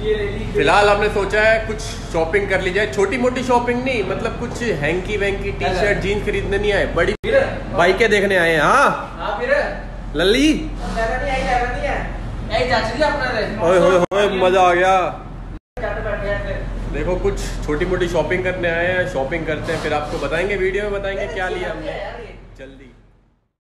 फिलहाल हमने सोचा है कुछ शॉपिंग कर ली जाए, छोटी मोटी शॉपिंग नहीं, मतलब कुछ हैंकी वैंकी टी शर्ट जीन्स खरीदने नहीं आए, बड़ी बाइकें देखने आए हैं। हाँ लल्ली, ओए मजा आ गया। देखो कुछ छोटी मोटी शॉपिंग करने आए हैं, शॉपिंग करते हैं फिर आपको बताएंगे, वीडियो में बताएंगे क्या लिया हमने जल्दी।